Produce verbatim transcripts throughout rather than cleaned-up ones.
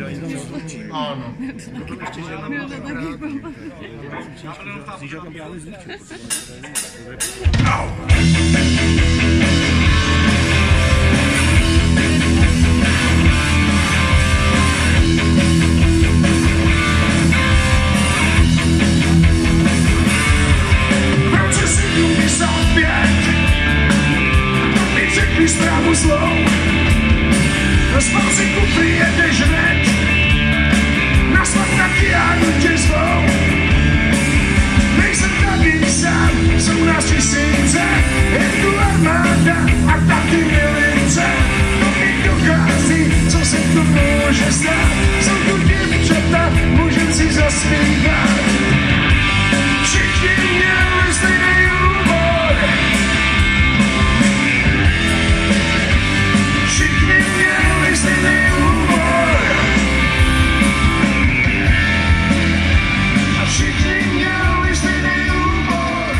Ano. Zprávu zlou, do spásiku přijedeš hned, na smrt taky a tě zvou. Nejsem tady sám, jsou nás tisíce, je tu armáda a taky milice. To mi dochází, co se tu může stát, jsou tu děvčata, můžem si zaspívat. Všichni měli stejný humor, všichni měli stejný humor a všichni měli stejný humor.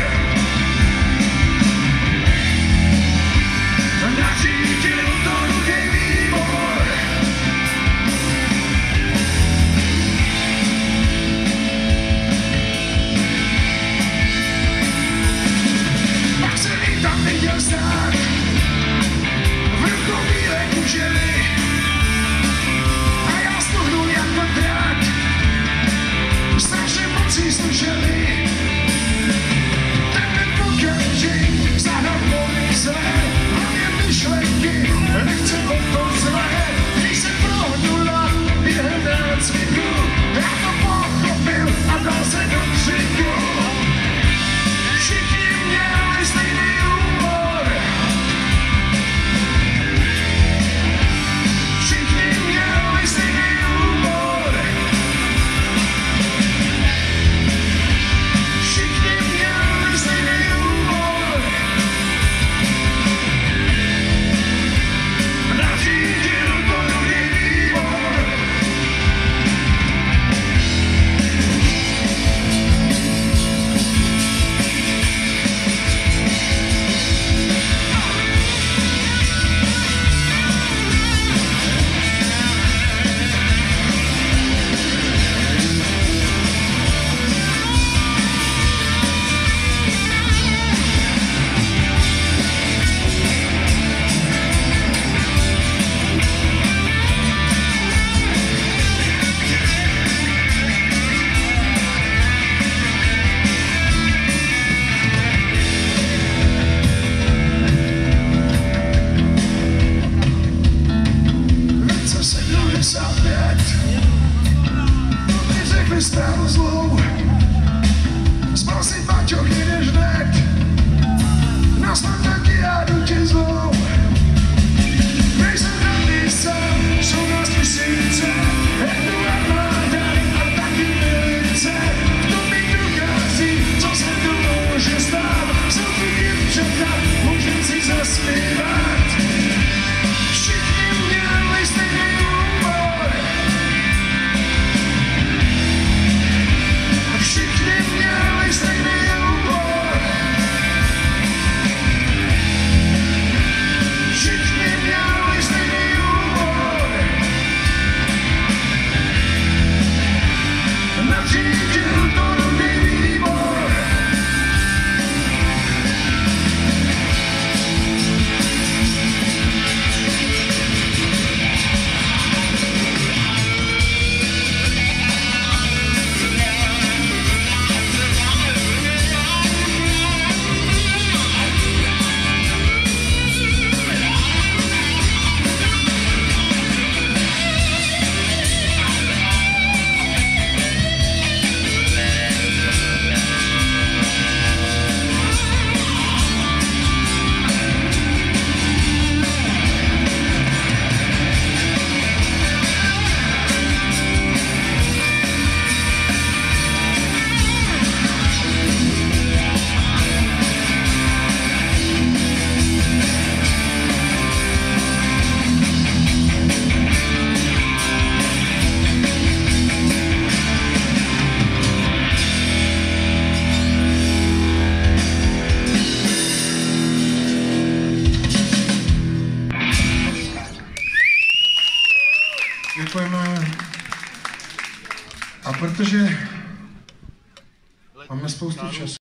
Nařídil to druhý výbor. Pak se i tam neděl stát, v rukou bílé kužely a já stuhnu jako drát. Strašně mocí slušeli, ten okamžik zahnal moje zlé, hlavně myšlenky, nechce o to zlé. Když se prohnula během nácviku, já to pochopil a dal se do křiku. Všichni měli stejný humor, všichni měli stejný humor, všichni měli stejný humor. Nařídil to druhý výbor. Zprávu zlou, spal si baťoch, jdeš hned, na smrt taky já jdu tě zvou. Nejsem tady sám, jsou nás tisíce, je tu armáda a taky milice. To mi dochází, co se tu může stát, jsou tu děvčata, můžem si zaspívat. Všichni měli stejný humor, všichni měli stejný humor. Děkujeme. A protože máme spoustu času,